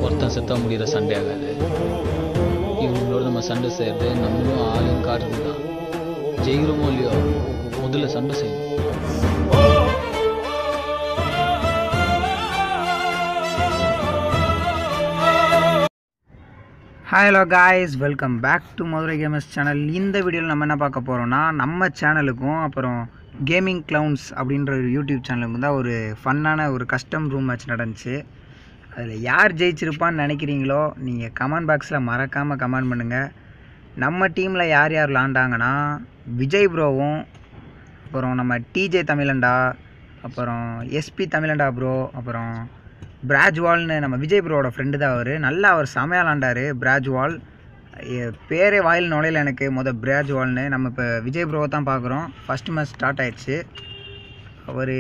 ஒருத்தன் செத்தா முடிகிற சண்டே ஆகாது. இவங்களோட நம்ம சண்டை செய்கிறது நம்மளும் ஆளும் காட்டுறது தான். ஜெயிக்கிறோமோ இல்லையோ முதல்ல சண்டை செய்யணும். Hello guys, welcome back to Madurai gamers channel. இந்த வீடியோவில் நம்ம என்ன பார்க்க போகிறோம்னா, நம்ம சேனலுக்கும் அப்புறம் கேமிங் க்ளவுன்ஸ் அப்படின்ற ஒரு யூடியூப் சேனலுக்கும் தான் ஒரு ஃபன்னான ஒரு கஸ்டம் ரூம் மேட்ச் நடந்துச்சு. அதில் யார் ஜெயிச்சிருப்பான்னு நினைக்கிறீங்களோ நீங்கள் கமெண்ட் பாக்ஸில் மறக்காமல் கமெண்ட் பண்ணுங்கள். நம்ம டீமில் யார் யார் விளாண்டாங்கன்னா, விஜய் ப்ரோவும், அப்புறம் நம்ம டிஜே தமிழண்டா, அப்புறம் எஸ்பி தமிழண்டா ப்ரோ, அப்புறம் பிராஜ்வால்னு நம்ம விஜய் ப்ரோவோட ஃப்ரெண்டு தான் அவர். நல்லா அவர் செமையாக விளாண்டார். பிராஜ்வால் பேரே வாயில் நுழையில எனக்கு பிராஜ்வால்னு. நம்ம இப்போ விஜய் ப்ரோவை தான் பார்க்குறோம். ஃபஸ்ட்டு மேட்ச் ஸ்டார்ட் ஆயிடுச்சு. அவர்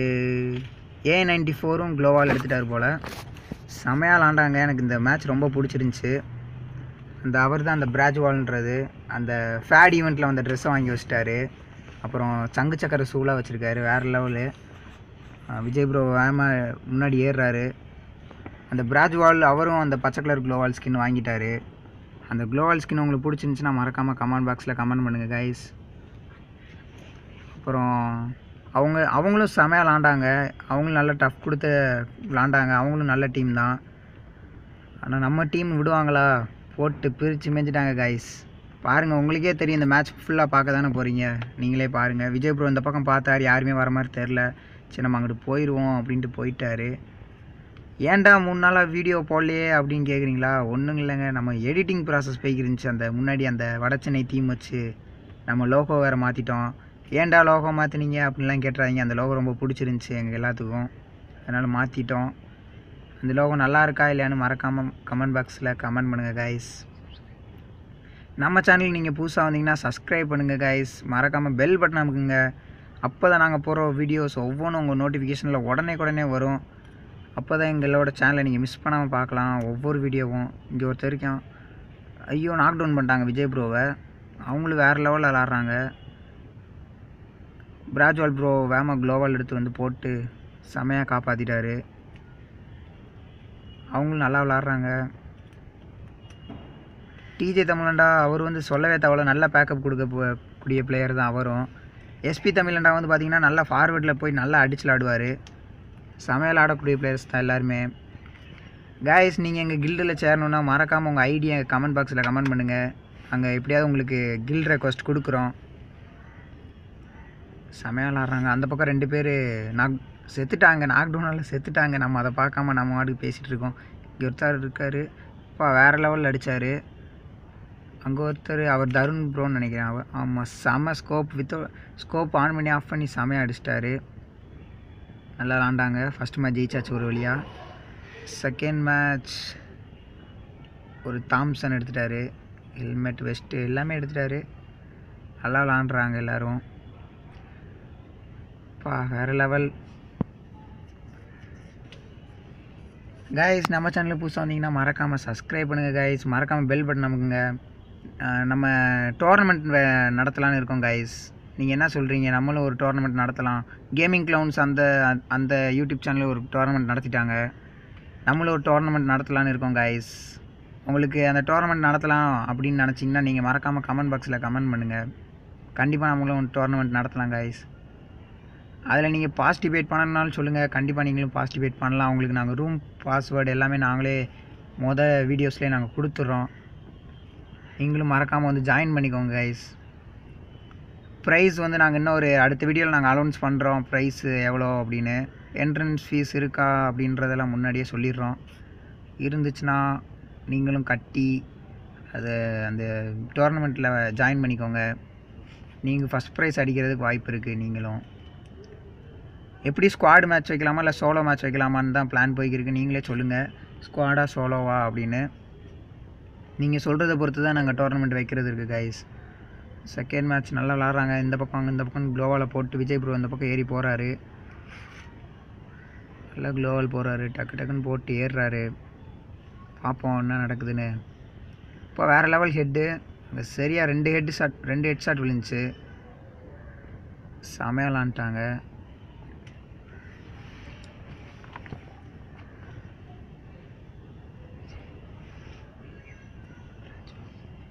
A94ம் க்ளோவால் எடுத்துட்டார் போல். செமையாக விளாண்டாங்க. எனக்கு இந்த மேட்ச் ரொம்ப பிடிச்சிருந்துச்சி. அவர் தான் அந்த பிராஜ்வால்ன்றது. அந்த ஃபேட் ஈவெண்ட்டில் வந்த ட்ரெஸ்ஸை வாங்கி வச்சிட்டாரு. அப்புறம் சங்கு சக்கரை சூலாக வச்சுருக்காரு. வேறு லெவலு. விஜய் ப்ரோ வேகமாக முன்னாடி ஏறுறாரு. அந்த பிராஜ்வால் அவரும் அந்த பச்சை கலர் க்ளோவால் ஸ்கின் வாங்கிட்டார். அந்த க்ளோவால் ஸ்கின் உங்களுக்கு பிடிச்சிருந்துச்சின்னா மறக்காமல் கமெண்ட் பாக்ஸில் கமெண்ட் பண்ணுங்கள் கைஸ். அப்புறம் அவங்களும் செமையாக விளாண்டாங்க. அவங்களும் நல்ல டஃப் கொடுத்து விளாண்டாங்க. அவங்களும் நல்ல டீம் தான். ஆனால் நம்ம டீம் விடுவாங்களா? போட்டு பிரித்து மேய்ஞ்சிட்டாங்க கைஸ். பாருங்கள், உங்களுக்கே தெரியும். இந்த மேட்ச் ஃபுல்லாக பார்க்க தானே போகிறீங்க. நீங்களே பாருங்கள். விஜய் ப்ரோ இந்த பக்கம் பார்த்தாரு, யாருமே வர மாதிரி தெரில. சரி, நம்ம அங்கிட்டு போயிடுவோம் அப்படின்ட்டு போயிட்டார். ஏன்டா 3 நாளாக வீடியோ போடலையே அப்படின்னு கேட்குறீங்களா? ஒன்றும் இல்லைங்க, நம்ம எடிட்டிங் ப்ராசஸ் போய்க்கிருந்துச்சு. அந்த முன்னாடி அந்த வடச்சென்னை தீம் வச்சு நம்ம லோகோ வேறு மாற்றிட்டோம். ஏன்டா லோகோ மாற்றினீங்க அப்படின்லாம் கேட்டுறாங்க. அந்த லோகோ ரொம்ப பிடிச்சிருந்துச்சி எங்கள் எல்லாத்துக்கும், அதனால் மாற்றிட்டோம். அந்த லோகோ நல்லா இருக்கா இல்லையான்னு மறக்காமல் கமெண்ட் பாக்ஸில் கமெண்ட் பண்ணுங்கள் கைஸ். நம்ம சேனல் நீங்கள் புதுசாக வந்தீங்கன்னா சப்ஸ்கிரைப் பண்ணுங்கள் கைஸ். மறக்காமல் பெல் பட்டன் அமுக்குங்க. அப்போ தான் நாங்கள் போகிற வீடியோஸ் ஒவ்வொன்றும் உங்கள் நோட்டிஃபிகேஷனில் உடனே வரும். அப்போ தான் எங்களோட சேனலை நீங்கள் மிஸ் பண்ணாமல் பார்க்கலாம் ஒவ்வொரு வீடியோவும். இங்கே ஒருத்தர் இருக்கான். ஐயோ, நாக் டவுன் பண்ணிட்டாங்க விஜய் ப்ரோவை. அவங்களும் வேறு லெவலில் விளாட்றாங்க. பிராஜ்வால் ப்ரோ வேகமாக க்ளோவால் எடுத்து வந்து போட்டு செமையாக காப்பாற்றிட்டாரு. அவங்களும் நல்லா விளாட்றாங்க. டிஜே தமிழண்டா அவர் சொல்லவே தேவையில்ல, நல்ல பேக்கப் கொடுக்கக்கூடிய பிளேயர் தான் அவரும். எஸ்பி தமிழண்டா பார்த்திங்கன்னா நல்லா ஃபார்வேர்டில் போய் நல்லா அடிச்சு விளாடுவார். செமையில் ஆடக்கூடிய பிளேயர்ஸ் தான் எல்லாருமே. கைஸ், நீங்கள் எங்கள் கில்டில் சேரணுன்னா மறக்காமல் உங்கள் ஐடியை கமெண்ட் பாக்ஸில் கமெண்ட் பண்ணுங்கள். அங்கே எப்படியாவது உங்களுக்கு கில்ட் ரெக்வஸ்ட் கொடுக்குறோம். செமையாக விளாட்றாங்க. அந்த பக்கம் 2 பேர் செத்துட்டாங்க. நாக்டவுனால் செத்துட்டாங்க. நம்ம அதை பார்க்காம நம்ம வாட்டுக்கு பேசிகிட்டு இருக்கோம். இங்கே ஒருத்தர் இருக்கார். இப்போ வேறு லெவலில் அடித்தார். அங்கே ஒருத்தர் அவர் தருண் ப்ரோன்னு நினைக்கிறேன். ஆமாம், செம ஸ்கோப் ஆன் பண்ணி ஆஃப் பண்ணி செமையாக அடிச்சிட்டாரு. நல்லா விளாண்டாங்க. ஃபஸ்ட் மேட்ச் ஜெயிச்சாச்சு ஒரு வழியாக. செகண்ட் மேட்ச் ஒரு தாம்சன் எடுத்துட்டார். ஹெல்மெட், வெஸ்ட்டு எல்லாமே எடுத்துட்டார். நல்லா விளாண்டுறாங்க எல்லோரும். வேறு லெவல். கைஸ், நம்ம சேனலில் புதுசாக வந்தீங்கன்னா மறக்காமல் சப்ஸ்கிரைப் பண்ணுங்கள் கைஸ். மறக்காமல் பெல் பட்டன் அமுக்குங்க. நம்ம டோர்னமெண்ட் நடத்தலான்னு இருக்கோம் கைஸ். நீங்கள் என்ன சொல்கிறீங்க? நம்மளும் ஒரு டோர்னமெண்ட் நடத்தலாம். கேமிங் க்ளவுன்ஸ் அந்த யூடியூப் சேனலில் ஒரு டோர்னமெண்ட் நடத்திட்டாங்க. நம்மளும் ஒரு டோர்னமெண்ட் நடத்தலான்னு இருக்கோம் கைஸ். உங்களுக்கு அந்த டோர்னமெண்ட் நடத்தலாம் அப்படின்னு நினச்சிங்கன்னா நீங்கள் மறக்காமல் கமெண்ட் பாக்ஸில் கமெண்ட் பண்ணுங்கள். கண்டிப்பாக நம்மளும் ஒரு டோர்னமெண்ட் நடத்தலாம் கைஸ். அதில் நீங்கள் பார்ட்டிசிபேட் பண்ணணுன்னாலும் சொல்லுங்கள். கண்டிப்பாக நீங்களும் பார்ட்டிசிபேட் பண்ணலாம். உங்களுக்கு நாங்கள் ரூம் பாஸ்வேர்டு எல்லாமே நாங்களே வீடியோஸ்லேயே நாங்கள் கொடுத்துட்றோம். நீங்களும் மறக்காமல் ஜாயின் பண்ணிக்கோங்க கைஸ். ப்ரைஸ் நாங்கள் இன்னும் ஒரு அடுத்த வீடியோவில் நாங்கள் அனௌன்ஸ் பண்ணுறோம். ப்ரைஸ் எவ்வளோ அப்படின்னு. என்ட்ரன்ஸ் ஃபீஸ் இருக்கா அப்படின்றதெல்லாம் முன்னாடியே சொல்லிடுறோம். இருந்துச்சுன்னா நீங்களும் கட்டி அதை அந்த டோர்னமெண்ட்டில் ஜாயின் பண்ணிக்கோங்க. நீங்கள் ஃபஸ்ட் ப்ரைஸ் அடிக்கிறதுக்கு வாய்ப்பு இருக்குது. நீங்களும் எப்படி ஸ்குவாடு மேட்ச் வைக்கலாமா இல்லை சோலோ மேட்ச் வைக்கலாமான்னு தான் பிளான் போய்க்கிருக்கு. நீங்களே சொல்லுங்கள், ஸ்குவாடா சோலோவா அப்படின்னு. நீங்கள் சொல்கிறத பொறுத்து தான் நாங்கள் டோர்னமெண்ட் வைக்கிறது இருக்குது கைஸ். செகண்ட் மேட்ச் நல்லா விளாட்றாங்க. இந்த பக்கம் க்ளோவால் போட்டு விஜய் ப்ரோ இந்த பக்கம் ஏறி போகிறாரு. நல்லா க்ளோவால் போகிறாரு. டக்குன்னு போட்டு ஏறுறாரு. பார்ப்போம் என்ன நடக்குதுன்னு. இப்போ வேறு லெவல் ஹெட்டு. அங்கே சரியாக 2 ஹெட் ஷாட் விழுந்துச்சு. செமையாக விளாண்டுட்டாங்க.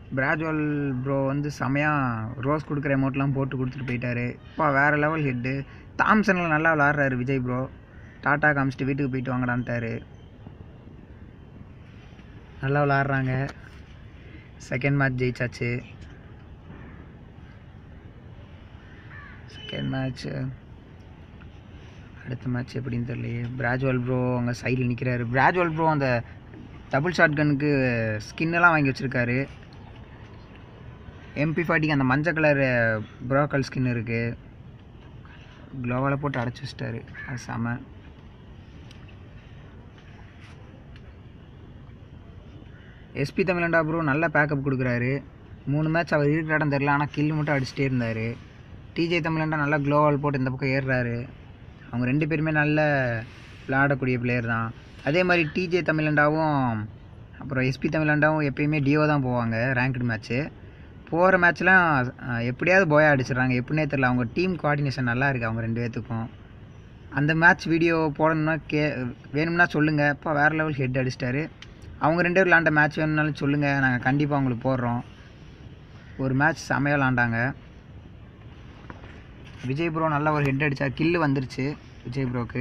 பிராஜ்வல் ப்ரோ வந்து செமையாக ரோஸ் கொடுக்குற அமௌண்ட்லாம் போட்டு கொடுத்துட்டு போயிட்டாரு. இப்போ வேறு லெவல் ஹெட்டு. தாம்சனில் நல்லா விளாட்றாரு விஜய் ப்ரோ. டாட்டா காமிச்சிட்டு வீட்டுக்கு போயிட்டு வாங்கடான்ட்டாரு. நல்லா விளாட்றாங்க. செகண்ட் மேட்ச் ஜெயிச்சாச்சு. செகண்ட் மேட்ச்சு அடுத்த மேட்ச் எப்படின்னு தெரியலையே. பிராஜ்வல் ப்ரோ அங்கே சைடில் நிற்கிறாரு. பிராஜ்வல் ப்ரோ அந்த டபுள் ஷாட் கனுக்கு ஸ்கின்னெல்லாம் வாங்கி வச்சுருக்காரு. MP40 அந்த மஞ்சள் கலர் ப்ரோக்கல் ஸ்கின் இருக்குது. க்ளோவால் போட்டு அடைச்சி வச்சிட்டாரு. அது செம. SP தமிழண்டா ப்ரோ நல்ல பேக்கப் கொடுக்குறாரு. 3 மேட்ச் அவர் இருக்கிற இடம் தெரில, ஆனால் கில் மட்டும் அடிச்சிட்டே இருந்தார். TJ தமிழண்டா நல்லா க்ளோவால் போட்டு இந்த பக்கம் ஏறுறாரு. அவங்க 2 பேருமே நல்ல விளையாடக்கூடிய பிளேயர் தான். அதே மாதிரி TJ தமிழண்டாவும் அப்புறம் SP தமிழண்டாவும் எப்பயுமே டியோ தான் போவாங்க ரேங்க்டு மேட்ச்சு. போகிற மேட்ச்லாம் எப்படியாவது போயா அடிச்சிடுறாங்க. எப்படின்னே தெரில. அவங்க டீம் கோஆர்டினேஷன் நல்லா இருக்குது அவங்க 2 பேர்த்துக்கும். அந்த மேட்ச் வீடியோ போடணுன்னா வேணும்னா சொல்லுங்கள். இப்போ வேறு லெவல் ஹெட் அடிச்சிட்டாரு. அவங்க 2 பேர் விளாண்ட மேட்ச் வேணும்னாலும் சொல்லுங்கள், நாங்கள் கண்டிப்பாக உங்களுக்கு போடுறோம். ஒரு மேட்ச் செமையாக விளாண்டாங்க. விஜய் ப்ரோ நல்லா ஒரு ஹெட் அடித்தார். கில்லு வந்துருச்சு விஜய் ப்ரோக்கு.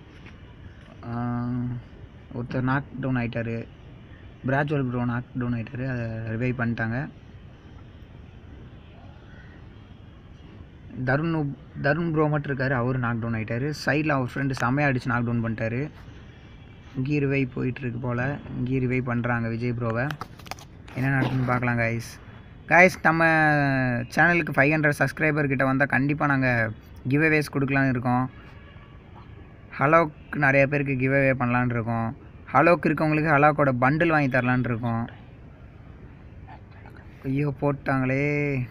ஒருத்தர் நாக் டவுன் ஆகிட்டார். பிராஜ்வல் ப்ரோ நாக் டவுன் ஆகிட்டார். அதை ரிவைவ் பண்ணிட்டாங்க. தருண் ப்ரோ மட்டும் இருக்கார். அவர் நாக் டவுன் ஆகிட்டார். சைடில் அவர் ஃப்ரெண்டு செமையாக அடித்து நாக் டவுன் பண்ணிட்டாரு. இங்கேயும் ரிவைவ் போயிட்டுருக்கு போல். இங்கேயும் ரிவைவ் பண்ணுறாங்க விஜய் ப்ரோவை. என்ன நடக்குதுன்னு பார்க்கலாம் கைஸ். நம்ம சேனலுக்கு 500 சப்ஸ்கிரைபர் கிட்ட வந்தால் கண்டிப்பாக நாங்கள் கிவ்அவேஸ் கொடுக்கலான்னு இருக்கோம். ஹலோக்கு நிறைய பேருக்கு கிவ்அவே பண்ணலான்னு இருக்கோம். ஹலோக்கு இருக்கவங்களுக்கு ஹலோக்கோட பண்டில் வாங்கி தரலான் இருக்கோம். ஐயோ போட்டாங்களே.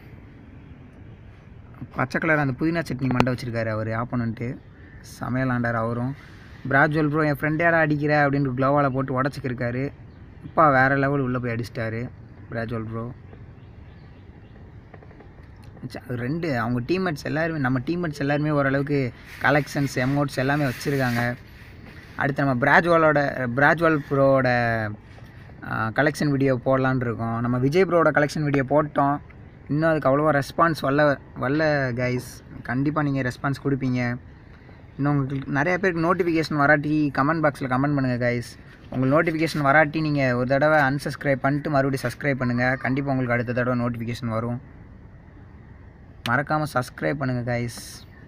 பச்சை கலர் அந்த புதினா சட்னி மண்டை வச்சுருக்காரு அவர் ஆப்போனண்ட்டு. சமையலாண்டார் அவரும். பிராஜ்வல் ப்ரோ என் ஃப்ரெண்டேடா அடிக்கிற அப்படின்னு க்ளோவால் போட்டு உடச்சிக்கிருக்காரு. அப்பா வேறு லெவல் உள்ளே போய் அடிச்சிட்டாரு பிராஜ்வல் ப்ரோ. அவங்க டீம்மேட்ஸ் எல்லாருமே நம்ம டீம்மேட்ஸ் எல்லாருமே ஓரளவுக்கு கலெக்ஷன்ஸ் எமோட்ஸ் எல்லாமே வச்சுருக்காங்க. அடுத்து நம்ம பிராஜ்வல் ப்ரோவோட கலெக்ஷன் வீடியோ போடலான் இருக்கோம். நம்ம விஜய் ப்ரோவோட கலெக்ஷன் வீடியோ போட்டோம். இன்னும் அதுக்கு அவ்வளோவா ரெஸ்பான்ஸ் வரல கைஸ். கண்டிப்பாக நீங்கள் ரெஸ்பான்ஸ் கொடுப்பீங்க. இன்னும் உங்களுக்கு நிறைய பேருக்கு நோட்டிஃபிகேஷன் வராட்டி கமெண்ட் பாக்ஸில் கமெண்ட் பண்ணுங்கள் கைஸ். உங்களுக்கு நோட்டிஃபிகேஷன் வராட்டி நீங்கள் ஒரு தடவை அன்சப்ஸ்கிரைப் பண்ணிட்டு மறுபடியும் சப்ஸ்கிரைப் பண்ணுங்கள். கண்டிப்பாக உங்களுக்கு அடுத்த தடவை நோட்டிஃபிகேஷன் வரும். மறக்காமல் சப்ஸ்கிரைப் பண்ணுங்கள் கைஸ்.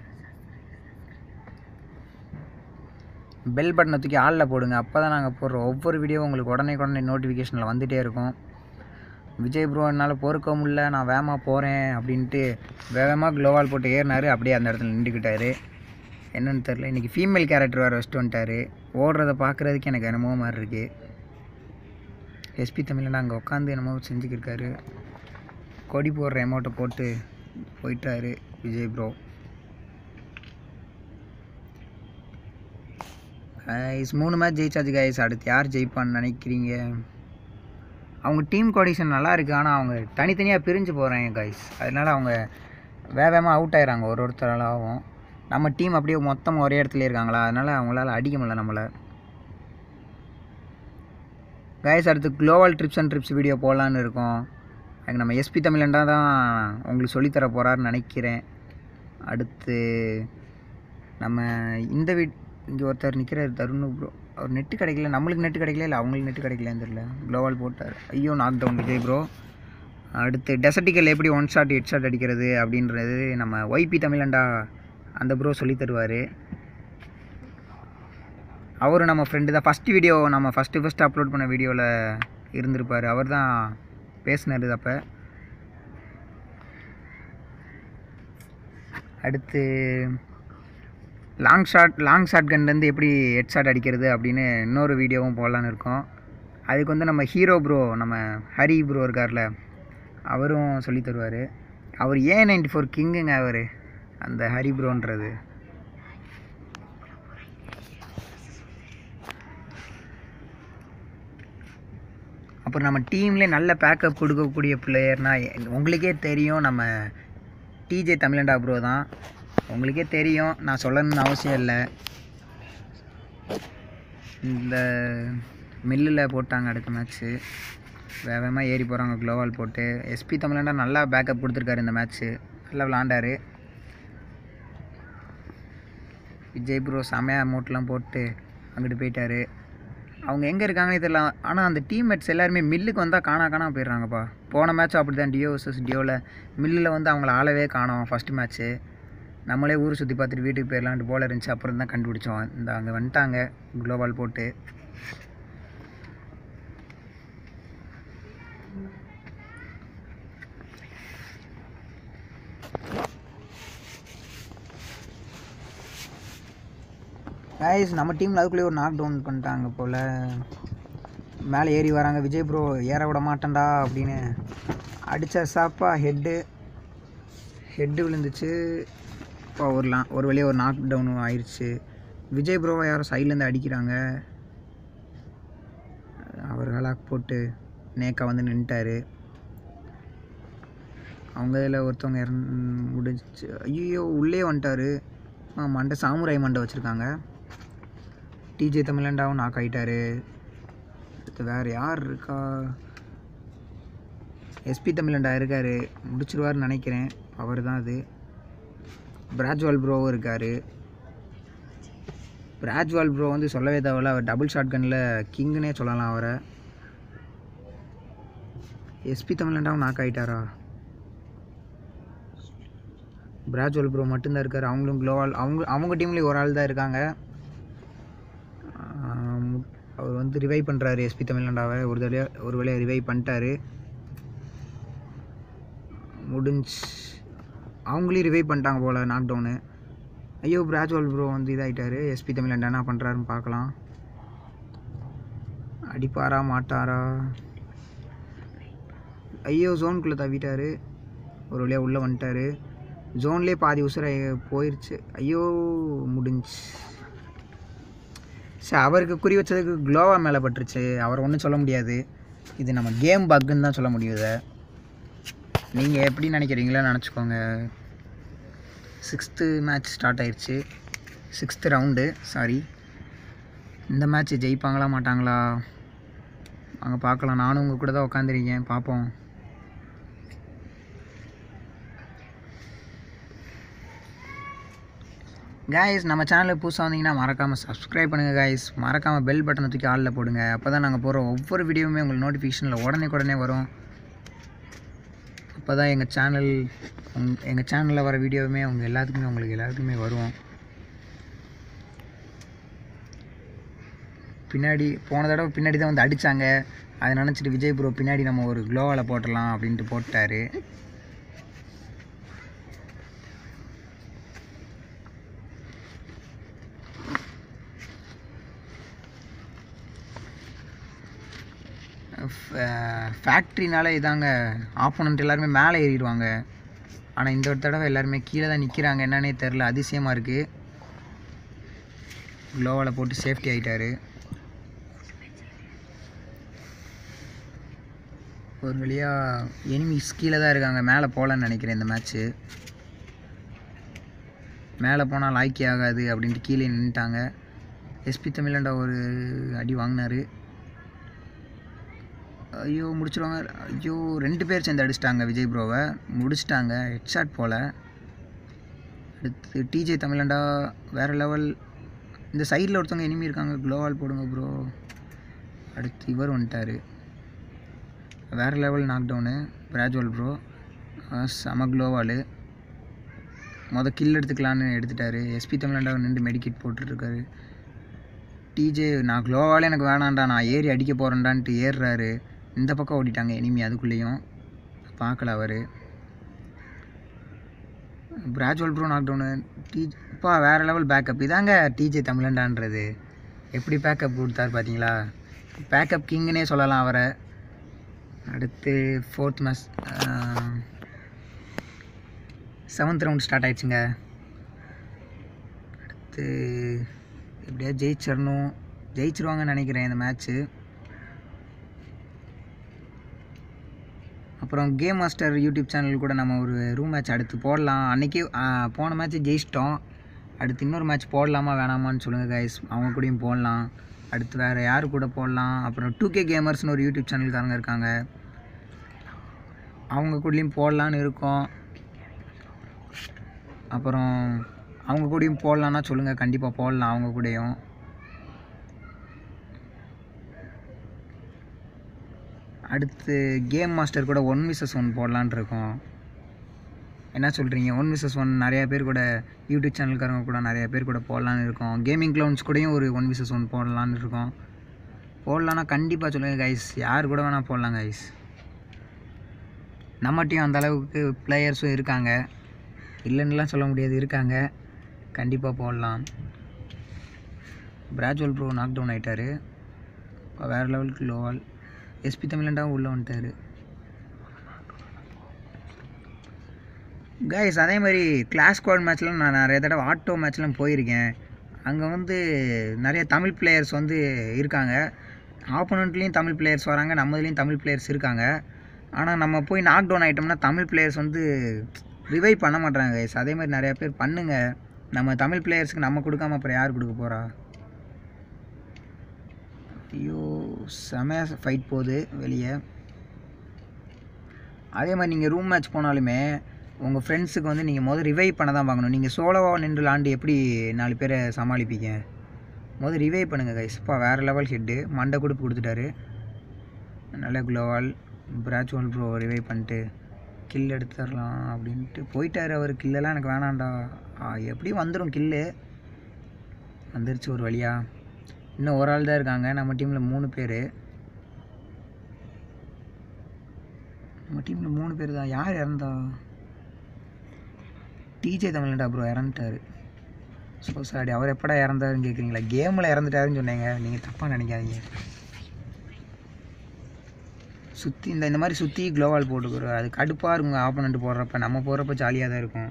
பெல் பட்டனை தூக்கி ஆளில் போடுங்க. அப்போ தான் நாங்கள் போடுற ஒவ்வொரு வீடியோவும் உங்களுக்கு உடனே நோட்டிஃபிகேஷனில் வந்துகிட்டே இருக்கும். விஜய் ப்ரோ என்னால் பொறுக்க முடியல, நான் வேகமாக போகிறேன் அப்படின்ட்டு வேகமாக க்ளோவால் போட்டு ஏறினார். அப்படியே அந்த இடத்துல நின்றுக்கிட்டாரு. என்னென்னு தெரில. இன்றைக்கி ஃபீமேல் கேரக்டர் வேறு வச்சுட்டு வந்துட்டார். ஓடுறதை பார்க்குறதுக்கு எனக்கு என்னமோ மாதிரி இருக்குது. SP தமிழனா அங்கே உட்காந்து என்னமோ செஞ்சுக்கிருக்காரு. கொடி போடுற அமௌண்ட்டை போட்டு போயிட்டாரு விஜய் ப்ரோ. கைஸ் 3 மேட்ச் ஜெயிச்சாச்சு கைஸ். அடுத்து யார் ஜெயிப்பான்னு நினைக்கிறீங்க? அவங்க டீம் கோஆர்டினேஷன் நல்லா இருக்குது, ஆனால் அவங்க தனித்தனியாக பிரிஞ்சு போகிறாங்க கைஸ். அதனால் அவங்க வேகமாக அவுட் ஆயிடுறாங்க ஒருத்தராலும். நம்ம டீம் அப்படியே மொத்தமாக ஒரே இடத்துல இருக்காங்களா, அதனால் அவங்களால அடிக்க முடியல நம்மளை. கைஸ் அடுத்து global trips and trips video போடலான்னு இருக்கோம். அதுக்கு நம்ம SP தமிழண்டா தான் உங்களுக்கு சொல்லித்தர போகிறாருன்னு நினைக்கிறேன். அடுத்து நம்ம இந்த இங்கே ஒருத்தர் நிற்கிறார் தருண் ப்ரோ. அவர் நெட்டு கிடைக்கல. நம்மளுக்கு நெட்டு கிடைக்கல, இல்லை அவங்களுக்கு நெட்டு கிடைக்கலன்னு தெரியல. க்ளோவால் போட்டார். ஐயோ நாக் டவுன் விஜய் ப்ரோ. அடுத்து டெசர்டிக்கல் எப்படி 1 ஷாட் 8 ஷாட் அடிக்கிறது அப்படின்றது நம்ம YP தமிழண்டா அந்த ப்ரோ சொல்லி தருவார். அவரும் நம்ம ஃப்ரெண்டு தான். ஃபஸ்ட்டு வீடியோ நம்ம ஃபஸ்ட்டு அப்லோட் பண்ண வீடியோவில் இருந்திருப்பார். அவர் தான் பேசினார் அப்போ. அடுத்து லாங் ஷாட் கன்லேருந்து எப்படி ஹெட் ஷாட் அடிக்கிறது அப்படின்னு இன்னொரு வீடியோவும் போடலான்னு இருக்கோம். அதுக்கு வந்து நம்ம ஹீரோ ப்ரோ நம்ம ஹரி ப்ரோ இருக்கார்ல, அவரும் சொல்லி தருவார். அவர் A94 கிங்குங்க அவர், அந்த ஹரி ப்ரோன்றது. அப்புறம் நம்ம டீம்லேயே நல்ல பேக்கப் கொடுக்கக்கூடிய பிளேயர்னால் உங்களுக்கே தெரியும், நம்ம TJ தமிழண்டா ப்ரோ தான். உங்களுக்கே தெரியும், நான் சொல்லணும்னு அவசியம் இல்லை. இந்த மில்லில் போட்டாங்க அடுத்த மேட்ச்சு. வேகமாக ஏறி போகிறாங்க க்ளோவால் போட்டு. எஸ்பி தமிழண்டா நல்லா பேக்கப் கொடுத்துருக்காரு இந்த மேட்ச்சு, நல்லா விளாண்டார். விஜய் ப்ரோ செமையாக அமௌண்ட்லாம் போட்டு அங்கிட்டு போயிட்டார். அவங்க எங்கே இருக்காங்கன்னு தெரியல. ஆனால் அந்த டீம்மேட்ஸ் எல்லாருமே மில்லுக்கு வந்தால் காணா போயிடுறாங்கப்பா. போன மேட்ச்சும் அப்படி தான், டியோ vs டியோவில் மில்லில் வந்து அவங்கள ஆளவே காணோம். ஃபஸ்ட்டு மேட்ச்சு நம்மளே ஊர் சுற்றி பார்த்துட்டு வீட்டுக்கு போயிடலான்ட்டு போல இருந்துச்சு. அப்புறம் தான் கண்டுபிடிச்சோம், இந்த அங்கே வந்துட்டாங்க க்ளோவால் போட்டு. கைஸ் நம்ம டீமில் அதுக்குள்ளேயே ஒரு நாக் டவுன் பண்ணிட்டாங்க போல். மேலே ஏறி வராங்க. விஜய் ப்ரோ ஏற விட மாட்டேன்டா அப்படின்னு அடித்த சாப்பா ஹெட்டு விழுந்துச்சு. இப்போ ஒரு வழியாக ஒரு நாக் டவுன் ஆயிடுச்சு. விஜய் ப்ரோவை யாரும் சைட்லேருந்து அடிக்கிறாங்க. அவர் ஹலாக் போட்டு நேக்கா வந்து நின்ட்டார். அவங்க இதில் ஒருத்தவங்க முடிச்சு. ஐயோ உள்ளே வந்துட்டார். மண்டை சாமுராய் மண்டை வச்சுருக்காங்க. டிஜே தமிழண்டாவும் நாக் ஆகிட்டார். அடுத்து வேறு யார் இருக்கா? எஸ்பி தமிழண்டா இருக்கார், முடிச்சிருவார்னு நினைக்கிறேன். அவர் தான் அது. பிராஜ்வால் ப்ரோவும் இருக்கார். பிராஜ்வால் ப்ரோ வந்து சொல்லவே தேவையில்ல, அவர் டபுள் ஷாட் கன்னில் கிங்குன்னே சொல்லலாம் அவரை. எஸ்பி தமிழண்டாவும் நாக் ஆகிட்டாரா? பிராஜ்வால் ப்ரோ மட்டும்தான் இருக்கார். அவங்களும் க்ளோவால் அவங்க டீம்லேயும் ஒரு ஆள் தான் இருக்காங்க. அவர் வந்து ரிவைவ் பண்ணுறாரு எஸ்பி தமிழ்நாடாவை. ஒரு வேளையை ரிவைவ் பண்ணிட்டாரு. முடிஞ்சு அவங்களையும் ரிவைவ் பண்ணிட்டாங்க போல், நாக் டவுனு. ஐயோ பிராஜ்வால் ப்ரோ வந்து இதாகிட்டார். எஸ்பி தமிழ்நாடு என்ன பண்ணுறாருன்னு பார்க்கலாம். அடிப்பாரா மாட்டாரா? ஐயோ ஜோனுக்குள்ளே தவிட்டார். ஒரு வழியாக உள்ளே வந்துட்டார். ஜோன்லேயே பாதி உசுரை போயிடுச்சு. ஐயோ முடிஞ்சு. சரி, அவருக்கு குறி வச்சதுக்கு க்ளோவா மேலே பட்டுருச்சு. அவரை ஒன்றும் சொல்ல முடியாது. இது நம்ம கேம் பக்குன்னு தான் சொல்ல முடியுது. நீங்கள் எப்படி நினைக்கிறீங்களோ நினச்சிக்கோங்க. 6th மேட்ச் ஸ்டார்ட் ஆயிடுச்சு. 6th round sorry. இந்த மேட்ச் ஜெயிப்பாங்களா மாட்டாங்களா அங்கே பார்க்கலாம். நானும் உங்கள் கூட தான் உட்காந்துருக்கேன், பார்ப்போம். கைஸ் நம்ம சேனலுக்கு புதுசாக வந்தீங்கன்னா மறக்காமல் சப்ஸ்கிரைப் பண்ணுங்கள் கைஸ். மறக்காமல் பெல் பட்டனை தூக்கி ஆளில் போடுங்க. அப்போ தான் நாங்கள் போகிற ஒவ்வொரு வீடியோவுமே உங்களுக்கு நோட்டிஃபிகேஷனில் உடனே வரும். அப்போ தான் எங்கள் சேனலில் வர வீடியோவுமே உங்களுக்கு எல்லாத்துக்குமே வரும். போன தடவை பின்னாடி தான் வந்து அடித்தாங்க. அதை நினச்சிட்டு விஜய் ப்ரோ பின்னாடி நம்ம ஒரு க்ளோவால் போட்டுடலாம் அப்படின்ட்டு போட்டார். ஃபேக்ட்ரினால இதாங்க, ஆப்போனண்ட் எல்லாருமே மேலே ஏறிடுவாங்க. ஆனால் இந்த ஒரு தடவை எல்லாருமே கீழே தான் நிற்கிறாங்க. என்னன்னே தெரில, அதிசயமாக இருக்குது. க்ளோவால் போட்டு சேஃப்டி ஆகிட்டார். ஒரு வழியாக எனிமிஸ் கீழே தான் இருக்காங்க, மேலே போகலன்னு நினைக்கிறேன். இந்த மேட்ச்சு மேலே போனால் லாய்க்கி ஆகாது அப்படின்ட்டு கீழே நின்றுட்டாங்க. எஸ்பி தமிழண்டா ஒரு அடி வாங்கினார். ஐயோ முடிச்சிடுவாங்க. ஐயோ 2 பேர் சேர்ந்து அடிச்சிட்டாங்க விஜய் ப்ரோவை, முடிச்சிட்டாங்க. ஹெட்ஷாட் போல். அடுத்து டிஜே தமிழண்டா வேறு லெவல். இந்த சைடில் ஒருத்தவங்க எனிமி இருக்காங்க, க்ளோவால் போடுங்க ப்ரோ. அடுத்து இவர் வந்துட்டார். வேறு level knock down Prajwal bro. செம க்ளோவால் கில் எடுத்துக்கலான்னு எடுத்துட்டார். எஸ்பி தமிழண்டா நின்று மெடிக்கெட் போட்டுட்ருக்காரு. டிஜே நான் க்ளோவாலே எனக்கு வேணாண்டா, நான் ஏறி அடிக்க போகிறேன்டான்ட்டு ஏறுறாரு. இந்த பக்கம் ஓடிட்டாங்க எனிமி, அதுக்குள்ளேயும் பார்க்கல அவர். Prajwal bro knock down. இப்போ வேறு லெவல் பேக்கப். இதாங்க டிஜே தமிழண்டான்றது. எப்படி பேக்கப் கொடுத்தாரு பார்த்தீங்களா? பேக்கப் கிங்குன்னே சொல்லலாம் அவரை. அடுத்து 4th match 7th round start ஆயிடுச்சுங்க. அடுத்து எப்படியா ஜெயிச்சிருவாங்கன்னு நினைக்கிறேன் இந்த மேட்ச்சு. அப்புறம் கேம் மாஸ்டர் யூடியூப் சேனல் கூட நம்ம ஒரு ரூம் மேட்ச் அடுத்து போடலாம். அன்றைக்கி போன மேட்ச்சு ஜெயிச்சிட்டோம். அடுத்து இன்னொரு மேட்ச் போடலாமா வேணாமான்னு சொல்லுங்கள் கைஸ். அவங்க கூடயும் போடலாம். அடுத்து வேறு யார் கூட போடலாம்? அப்புறம் 2K கேமர்ஸ்னு ஒரு யூடியூப் சேனல்காரங்க இருக்காங்க, அவங்க கூடயும் போடலான்னு இருக்கோம். அப்புறம் அவங்க கூடயும் போடலான்னா சொல்லுங்கள், கண்டிப்பாக போடலாம் அவங்க கூடயும். அடுத்து கேம் மாஸ்டர் கூட 1 vs 1 போடலான் இருக்கோம். என்ன சொல்கிறீங்க? 1 vs 1 நிறையா பேர் கூட யூடியூப் சேனல்காரங்க கூட நிறையா பேர் கூட போடலான்னு இருக்கோம். கேமிங் க்ளவுன்ஸ் கூடயும் ஒரு 1 vs 1 போடலான்னு இருக்கோம். போடலான்னா கண்டிப்பாக சொல்லுங்கள் கைஸ், யார் கூட வேணால் போடலாம் கைஸ். நம்மகிட்டையும் அந்த அளவுக்கு பிளேயர்ஸும் இருக்காங்க, இல்லைன்னுலாம் சொல்ல முடியாது, இருக்காங்க. கண்டிப்பாக போடலாம். பிராஜுவல் ப்ரோ நாக் டவுன் ஆகிட்டார். இப்போ வேறு லெவலுக்கு லோவால். எஸ்பி தமிழண்டாவும் உள்ளே வந்துட்டார் கைஸ். அதே மாதிரி கிளாஸ் ஸ்குவாட் மேட்ச்லாம் நான் நிறைய தடவை ஆட்டோ மேட்ச்லாம் போயிருக்கேன். அங்கே வந்து நிறைய தமிழ் பிளேயர்ஸ் வந்து இருக்காங்க. ஆப்போனண்ட்லேயும் தமிழ் பிளேயர்ஸ் வராங்க, நம்ம இதுலேயும் தமிழ் பிளேயர்ஸ் இருக்காங்க. ஆனால் நம்ம போய் நாக் டவுன் ஆகிட்டோம்னா தமிழ் பிளேயர்ஸ் வந்து ரிவைவ் பண்ண மாட்டாங்க கைஸ். அதே மாதிரி நிறையா பேர் பண்ணுங்கள். நம்ம தமிழ் பிளேயர்ஸுக்கு நம்ம கொடுக்காம அப்புறம் யார் கொடுக்க போகிறா? ஐயோ, செமையாக ஃபைட் போகுது வெளியே. அதே மாதிரி நீங்கள் ரூம் மேட்ச் போனாலுமே உங்கள் ஃப்ரெண்ட்ஸுக்கு வந்து நீங்கள் முதல் ரிவைவ் பண்ண தான் பார்க்கணும். நீங்கள் சோலோவாக நின்று விளாண்டு எப்படி 4 பேரை சமாளிப்பீங்க? முதல் ரிவைவ் பண்ணுங்கள் கைஸ். இப்போ வேறு லெவல் ஹெட்டு மண்டை கொடுப்பு கொடுத்துட்டாரு. நல்ல குளோவால். பிராஜுவல் ப்ரோ ரிவைவ் பண்ணிட்டு கில் எடுத்துடலாம் அப்படின்ட்டு போயிட்டார் அவர். கில்லெல்லாம் எனக்கு வேணாண்டா, எப்படியும் வந்துடும் கில்லு. வந்துருச்சு ஒரு வழியா. இன்னும் ஒரு ஆள் தான் இருக்காங்க. நம்ம டீமில் 3 பேர். நம்ம டீமில் 3 பேர் தான். யார் இறந்தா? டிஜே தமிழண்டா ப்ரோ இறந்துட்டார். So sorry. அவர் எப்படா இறந்தாருன்னு கேட்குறீங்களா? கேமில் இறந்துட்டாருன்னு சொன்னீங்க, நீங்கள் தப்பாக நினைக்காதீங்க. சுற்றி இந்த மாதிரி சுற்றி க்ளோவால் போட்டுக்கிறோம். அது கடுப்பாக இருக்குங்க ஆப்போனண்ட் போடுறப்ப. நம்ம போடுறப்ப ஜாலியாக தான் இருக்கும்.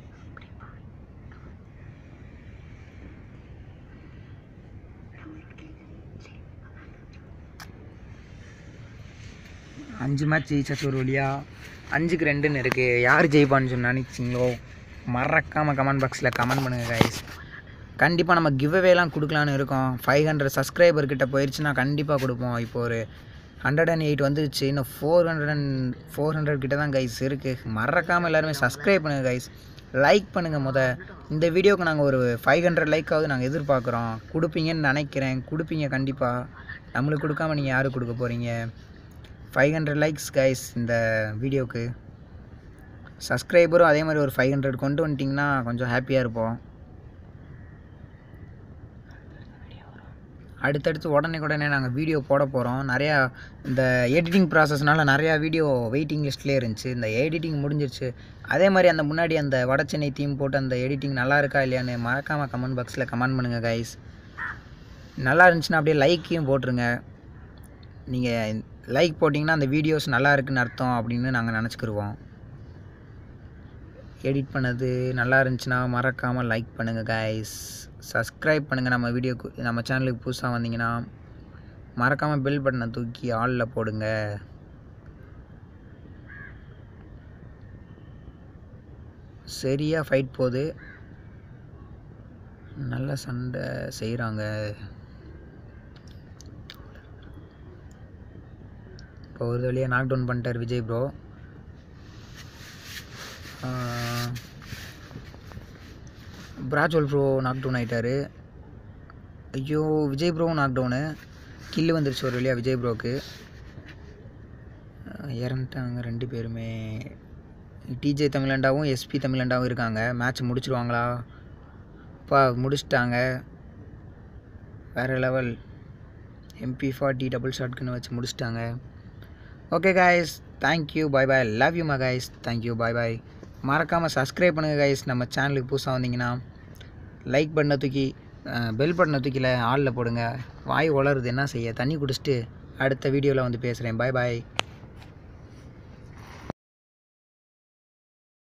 அஞ்சு மேட்ச் ஜெயிச்சாச்சு ஒரு வழியா. 5க்கு 2ன்னு இருக்குது. யார் ஜெயிப்பான்னு சொன்னா நினச்சிங்களோ மறக்காமல் கமெண்ட் பாக்ஸில் கமெண்ட் பண்ணுங்கள் கைஸ். கண்டிப்பாக நம்ம கிவ் அவேலாம் கொடுக்கலான்னு இருக்கோம். 500 சப்ஸ்கிரைபர்கிட்ட போயிடுச்சுன்னா கண்டிப்பாக கொடுப்போம். இப்போ ஒரு 108 வந்துருச்சு. இன்னும் 400 கிட்ட தான் கைஸ் இருக்குது. மறக்காமல் எல்லாருமே சப்ஸ்கிரைப் பண்ணுங்கள் கைஸ். லைக் பண்ணுங்கள். இந்த வீடியோவுக்கு நாங்கள் ஒரு 500 லைக்காவது நாங்கள் எதிர்பார்க்குறோம். கொடுப்பீங்கன்னு நினைக்கிறேன். கொடுப்பீங்க கண்டிப்பாக. நம்மளுக்கு கொடுக்காம நீங்கள் யாருக்கு கொடுக்க போகிறீங்க? 500 லைக்ஸ் கைஸ் இந்த வீடியோவுக்கு. சப்ஸ்கிரைபரும் அதே மாதிரி ஒரு 500 கொண்டு வந்துட்டிங்கன்னா கொஞ்சம் ஹாப்பியாக இருப்போம். அடுத்தடுத்து உடனே நாங்கள் வீடியோ போட போகிறோம். நிறையா இந்த எடிட்டிங் ப்ராசஸ்னால நிறையா வீடியோ வெயிட்டிங் லிஸ்ட்லேயே இருந்துச்சு. இந்த எடிட்டிங் முடிஞ்சிருச்சு. அதே மாதிரி அந்த முன்னாடி அந்த வடச்சென்னை தீம் போட்டு அந்த எடிட்டிங் நல்லா இருக்கா இல்லையான்னு மறக்காமல் கமெண்ட் பாக்ஸில் கமெண்ட் பண்ணுங்கள் கைஸ். நல்லா இருந்துச்சுன்னா அப்படியே லைக்கையும் போட்டுருங்க. நீங்கள் லைக் போட்டிங்கன்னா அந்த வீடியோஸ் நல்லா இருக்குன்னு அர்த்தம் அப்படின்னு நாங்கள் நினச்சிக்கிருவோம். எடிட் பண்ணது நல்லா இருந்துச்சுன்னா மறக்காமல் லைக் பண்ணுங்கள் கைஸ். சப்ஸ்கிரைப் பண்ணுங்கள். நம்ம வீடியோக்கு நம்ம சேனலுக்கு புதுசாக வந்தீங்கன்னா மறக்காமல் பெல் பட்டனை தூக்கி ஆலில் போடுங்க. சரியாக ஃபைட் போகுது. நல்ல சண்டை செய்கிறாங்க. இப்போ ஒரு வழியாக நாக் டவுன் பண்ணிட்டார் Vijay bro. Prajwal bro knock down ஆகிட்டார். ஐயோ, விஜய் ப்ரோவும் நாக் டவுனு. கில்லு வந்துருச்சு ஒரு வழியாக விஜய் ப்ரோவுக்கு. இறந்துட்டாங்க 2 பேருமே. டிஜே தமிழண்டாவும் எஸ்பி தமிழண்டாவும் இருக்காங்க. மேட்ச் முடிச்சிடுவாங்களா? முடிச்சிட்டாங்க. வேறு லெவல். MP40 டபுள் ஷாட்குன்னு வச்சு முடிச்சிட்டாங்க. Okay guys, thank you, bye bye, love you மா கைஸ், தேங்க்யூ, பாய் பாய். மறக்காமல் சப்ஸ்கிரைப் பண்ணுங்கள் கைஸ். நம்ம சேனலுக்கு புதுசாக வந்தீங்கன்னா லைக் பட்டனை தூக்கி பெல் பட்டனை தூக்கியில் ஆளில் போடுங்க. வாய் உளருது என்ன செய்ய. தண்ணி குடிச்சிட்டு அடுத்த வீடியோவில் வந்து பேசுகிறேன். பாய் பாய்.